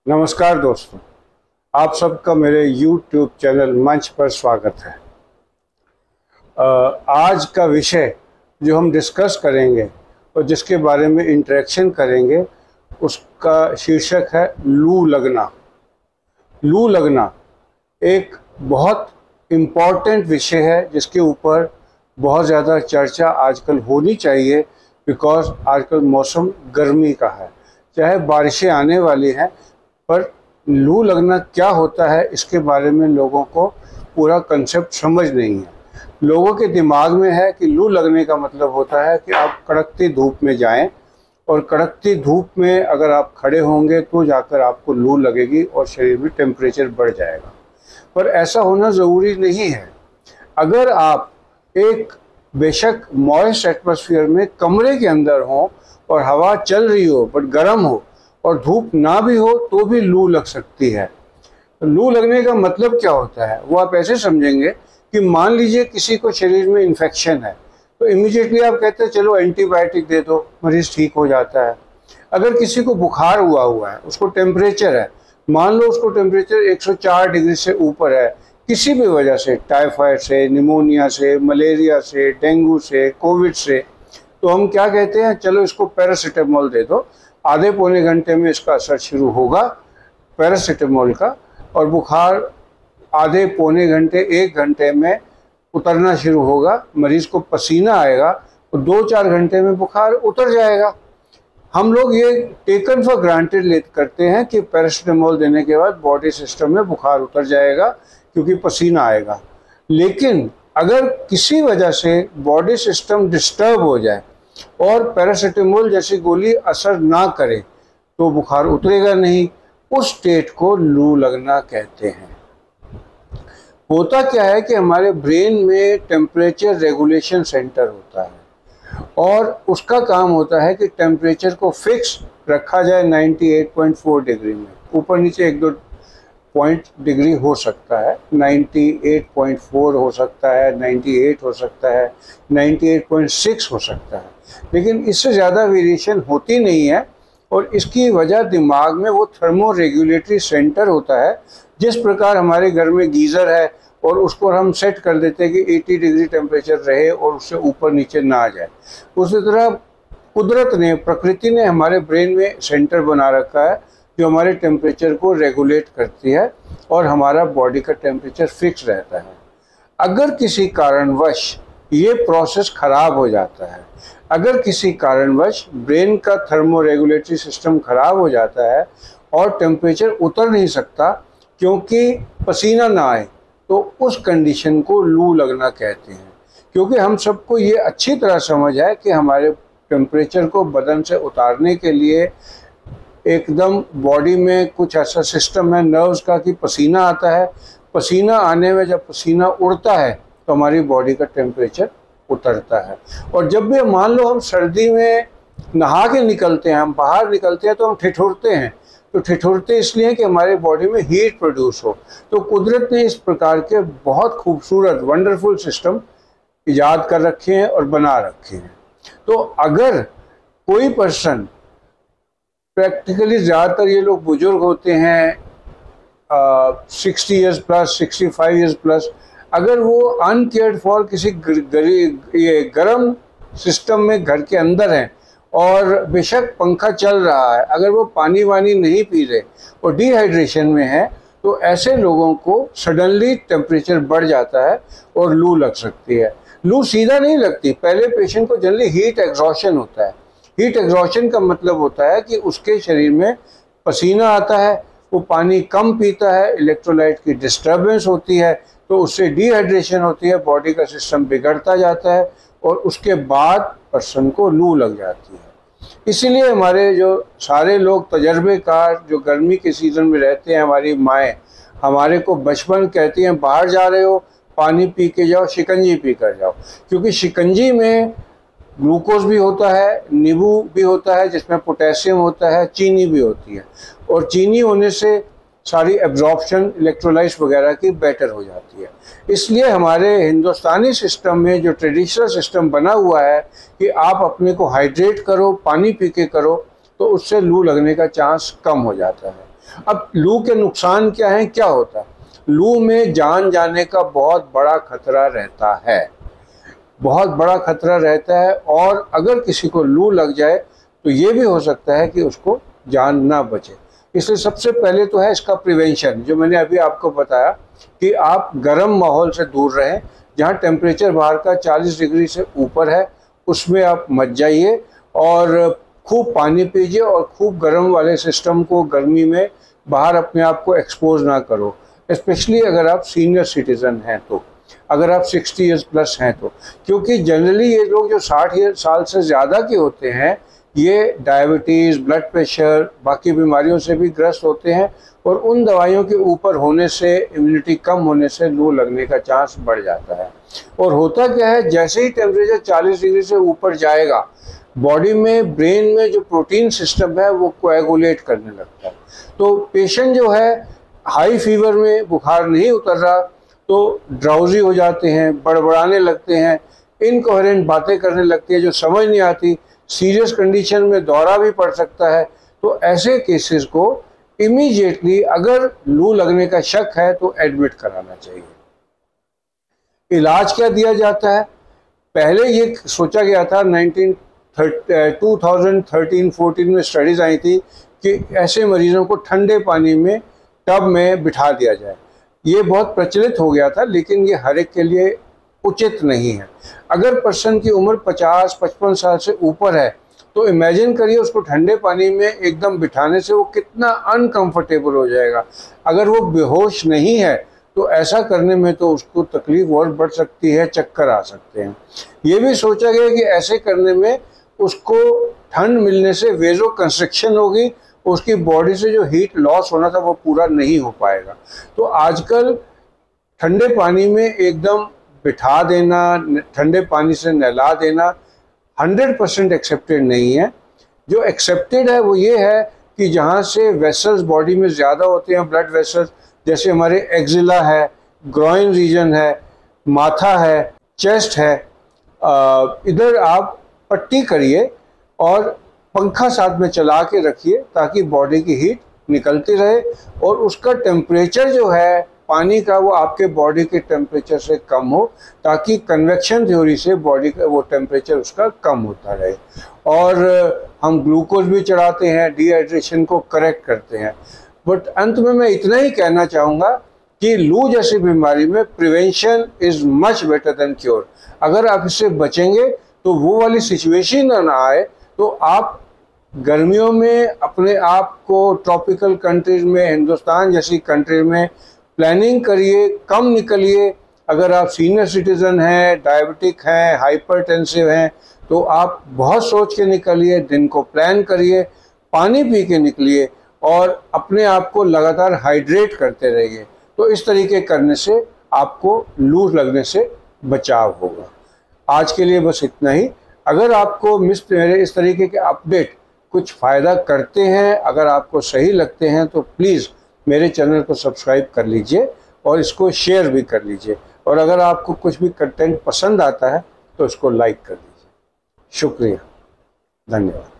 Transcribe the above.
नमस्कार दोस्तों, आप सबका मेरे YouTube चैनल मंच पर स्वागत है। आज का विषय जो हम डिस्कस करेंगे और जिसके बारे में इंटरेक्शन करेंगे उसका शीर्षक है लू लगना। लू लगना एक बहुत इम्पॉर्टेंट विषय है जिसके ऊपर बहुत ज़्यादा चर्चा आजकल होनी चाहिए, बिकॉज आजकल मौसम गर्मी का है, चाहे बारिशें आने वाली हैं, पर लू लगना क्या होता है इसके बारे में लोगों को पूरा कंसेप्ट समझ नहीं है। लोगों के दिमाग में है कि लू लगने का मतलब होता है कि आप कड़कती धूप में जाएं और कड़कती धूप में अगर आप खड़े होंगे तो जाकर आपको लू लगेगी और शरीर में टेम्परेचर बढ़ जाएगा। पर ऐसा होना ज़रूरी नहीं है। अगर आप एक बेशक मॉइस्ट एटमॉस्फेयर में कमरे के अंदर हों और हवा चल रही हो बट गर्म हो और धूप ना भी हो तो भी लू लग सकती है। लू लगने का मतलब क्या होता है वो आप ऐसे समझेंगे कि मान लीजिए किसी को शरीर में इन्फेक्शन है तो इमीडिएटली आप कहते हैं चलो एंटीबायोटिक दे दो, मरीज ठीक हो जाता है। अगर किसी को बुखार हुआ है, उसको टेम्परेचर है, मान लो उसको टेम्परेचर 104 डिग्री से ऊपर है, किसी भी वजह से, टाइफाइड से, निमोनिया से, मलेरिया से, डेंगू से, कोविड से, तो हम क्या कहते हैं, चलो इसको पैरासीटामोल दे दो, आधे पौने घंटे में इसका असर शुरू होगा पैरासीटामोल का, और बुखार आधे पौने घंटे 1 घंटे में उतरना शुरू होगा, मरीज को पसीना आएगा और 2-4 घंटे में बुखार उतर जाएगा। हम लोग ये टेकन फॉर ग्रांटेड करते हैं कि पैरासीटामोल देने के बाद बॉडी सिस्टम में बुखार उतर जाएगा क्योंकि पसीना आएगा। लेकिन अगर किसी वजह से बॉडी सिस्टम डिस्टर्ब हो जाए और पैरासीटामोल जैसी गोली असर ना करे तो बुखार उतरेगा नहीं, उस स्टेट को लू लगना कहते हैं। होता क्या है कि हमारे ब्रेन में टेम्परेचर रेगुलेशन सेंटर होता है और उसका काम होता है कि टेम्परेचर को फिक्स रखा जाए 98.4 डिग्री में। ऊपर नीचे 1-2 पॉइंट डिग्री हो सकता है, 98.4 हो सकता है, 98 हो सकता है, 98.6 हो सकता है, लेकिन इससे ज़्यादा वेरिएशन होती नहीं है। और इसकी वजह दिमाग में वो थर्मो रेगुलेटरी सेंटर होता है। जिस प्रकार हमारे घर में गीज़र है और उसको हम सेट कर देते हैं कि 80 डिग्री टेम्परेचर रहे और उससे ऊपर नीचे ना आ जाए, उसी तरह कुदरत ने, प्रकृति ने हमारे ब्रेन में सेंटर बना रखा है जो हमारे टेम्परेचर को रेगुलेट करती है और हमारा बॉडी का टेम्परेचर फिक्स रहता है। अगर किसी कारणवश ये प्रोसेस ख़राब हो जाता है, अगर किसी कारणवश ब्रेन का थर्मो रेगुलेटरी सिस्टम ख़राब हो जाता है और टेम्परेचर उतर नहीं सकता क्योंकि पसीना ना आए, तो उस कंडीशन को लू लगना कहते हैं। क्योंकि हम सबको ये अच्छी तरह समझ है कि हमारे टेम्परेचर को बदन से उतारने के लिए एकदम बॉडी में कुछ ऐसा सिस्टम है नर्व्स का कि पसीना आता है, पसीना आने में जब पसीना उड़ता है तो हमारी बॉडी का टेम्परेचर उतरता है। और जब भी मान लो हम सर्दी में नहा के निकलते हैं, हम बाहर निकलते हैं, तो हम ठिठुरते हैं। तो ठिठुरते इसलिए कि हमारे बॉडी में हीट प्रोड्यूस हो। तो कुदरत ने इस प्रकार के बहुत खूबसूरत वंडरफुल सिस्टम ईजाद कर रखे हैं और बना रखे हैं। तो अगर कोई पर्सन, प्रैक्टिकली ज़्यादातर ये लोग बुजुर्ग होते हैं 60 ईयर्स प्लस, 65 ईयर्स प्लस, अगर वो अनकेयर्ड फॉर किसी ये गर्म सिस्टम में घर के अंदर हैं और बेशक पंखा चल रहा है, अगर वो पानी वानी नहीं पी रहे और डिहाइड्रेशन में है, तो ऐसे लोगों को सडनली टेम्परेचर बढ़ जाता है और लू लग सकती है। लू सीधा नहीं लगती, पहले पेशेंट को जनरली हीट एग्जॉशन होता है। हीट एग्जॉशन का मतलब होता है कि उसके शरीर में पसीना आता है, वो पानी कम पीता है, इलेक्ट्रोलाइट की डिस्टर्बेंस होती है, तो उससे डिहाइड्रेशन होती है, बॉडी का सिस्टम बिगड़ता जाता है और उसके बाद पर्सन को लू लग जाती है। इसीलिए हमारे जो सारे लोग तजर्बेकार जो गर्मी के सीज़न में रहते हैं, हमारी माएँ हमारे को बचपन कहती हैं बाहर जा रहे हो पानी पी के जाओ, शिकंजी पी कर जाओ, क्योंकि शिकंजी में ग्लूकोज भी होता है, नींबू भी होता है जिसमें पोटेशियम होता है, चीनी भी होती है, और चीनी होने से सारी एब्जॉर्प्शन इलेक्ट्रोलाइट्स वगैरह की बेटर हो जाती है। इसलिए हमारे हिंदुस्तानी सिस्टम में जो ट्रेडिशनल सिस्टम बना हुआ है कि आप अपने को हाइड्रेट करो, पानी पी के करो, तो उससे लू लगने का चांस कम हो जाता है। अब लू के नुकसान क्या हैं, क्या होता है? लू में जान जाने का बहुत बड़ा खतरा रहता है, बहुत बड़ा खतरा रहता है। और अगर किसी को लू लग जाए तो ये भी हो सकता है कि उसको जान ना बचे। इसलिए सबसे पहले तो है इसका प्रिवेंशन, जो मैंने अभी आपको बताया कि आप गर्म माहौल से दूर रहें। जहाँ टेम्परेचर बाहर का 40 डिग्री से ऊपर है उसमें आप मत जाइए, और खूब पानी पीजिए, और खूब गर्म वाले सिस्टम को गर्मी में बाहर अपने आप को एक्सपोज ना करो, स्पेशली अगर आप सीनियर सिटीज़न हैं तो, अगर आप 60 ईयर्स प्लस हैं तो। क्योंकि जनरली ये लोग जो 60 साल से ज़्यादा के होते हैं ये डायबिटीज़, ब्लड प्रेशर, बाकी बीमारियों से भी ग्रस्त होते हैं, और उन दवाइयों के ऊपर होने से, इम्यूनिटी कम होने से लू लगने का चांस बढ़ जाता है। और होता क्या है, जैसे ही टेम्परेचर 40 डिग्री से ऊपर जाएगा, बॉडी में, ब्रेन में जो प्रोटीन सिस्टम है वो कोएगुलेट करने लगता है। तो पेशेंट जो है हाई फीवर में, बुखार नहीं उतर रहा तो ड्राउजी हो जाते हैं, बड़बड़ाने लगते हैं, इनकोहेरेंट बातें करने लगते हैं जो समझ नहीं आती, सीरियस कंडीशन में दौरा भी पड़ सकता है। तो ऐसे केसेस को इमीडिएटली अगर लू लगने का शक है तो एडमिट कराना चाहिए। इलाज क्या दिया जाता है? पहले ये सोचा गया था 2013-14 में स्टडीज आई थी कि ऐसे मरीजों को ठंडे पानी में टब में बिठा दिया जाए। ये बहुत प्रचलित हो गया था, लेकिन ये हर एक के लिए उचित नहीं है। अगर पर्सन की उम्र 50-55 साल से ऊपर है तो इमेजिन करिए उसको ठंडे पानी में एकदम बिठाने से वो कितना अनकंफर्टेबल हो जाएगा। अगर वो बेहोश नहीं है तो ऐसा करने में तो उसको तकलीफ और बढ़ सकती है, चक्कर आ सकते हैं। ये भी सोचा गया कि ऐसे करने में उसको ठंड मिलने से वेजो कंस्ट्रिक्शन होगी, उसकी बॉडी से जो हीट लॉस होना था वो पूरा नहीं हो पाएगा। तो आजकल ठंडे पानी में एकदम बिठा देना, ठंडे पानी से नहला देना 100% एक्सेप्टेड नहीं है। जो एक्सेप्टेड है वो ये है कि जहाँ से वेसल्स बॉडी में ज़्यादा होते हैं, ब्लड वेसल्स, जैसे हमारे एक्जिला है, ग्रॉइन रीजन है, माथा है, चेस्ट है, इधर आप पट्टी करिए और पंखा साथ में चला के रखिए ताकि बॉडी की हीट निकलती रहे, और उसका टेम्परेचर जो है पानी का वो आपके बॉडी के टेम्परेचर से कम हो, ताकि कन्वेक्शन थ्योरी से बॉडी का वो टेम्परेचर उसका कम होता रहे। और हम ग्लूकोज भी चढ़ाते हैं, डिहाइड्रेशन को करेक्ट करते हैं। बट अंत में मैं इतना ही कहना चाहूँगा कि लू जैसी बीमारी में prevention is much better than cure. अगर आप इससे बचेंगे तो वो वाली सिचुएशन ना आए, तो आप गर्मियों में अपने आप को ट्रॉपिकल कंट्रीज में, हिंदुस्तान जैसी कंट्री में प्लानिंग करिए, कम निकलिए। अगर आप सीनियर सिटीज़न हैं, डायबिटिक हैं, हाइपरटेंसिव हैं, तो आप बहुत सोच के निकलिए, दिन को प्लान करिए, पानी पी के निकलिए, और अपने आप को लगातार हाइड्रेट करते रहिए। तो इस तरीके करने से आपको लू लगने से बचाव होगा। आज के लिए बस इतना ही। अगर आपको मेरे इस तरीके के अपडेट कुछ फ़ायदा करते हैं, अगर आपको सही लगते हैं, तो प्लीज़ मेरे चैनल को सब्सक्राइब कर लीजिए और इसको शेयर भी कर लीजिए। और अगर आपको कुछ भी कंटेंट पसंद आता है तो इसको लाइक कर दीजिए। शुक्रिया, धन्यवाद।